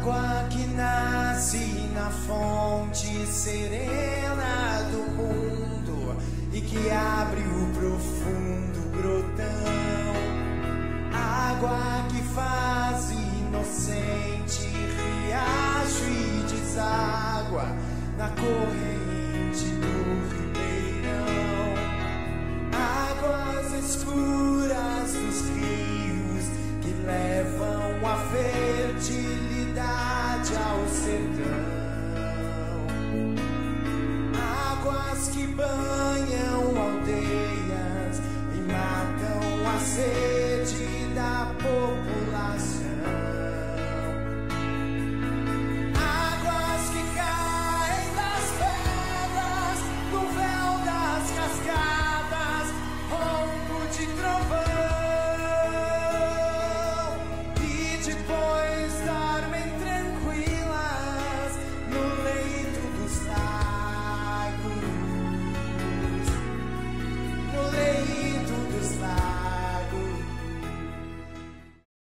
Água que nasce na fonte serena do mundo e que abre o profundo grotão. Água que faz inocente riacho e deságua na corrente do ribeirão. Águas escuras dos rios que levam a fertilidade ao sertão. Águas que banham aldeias e matam a sede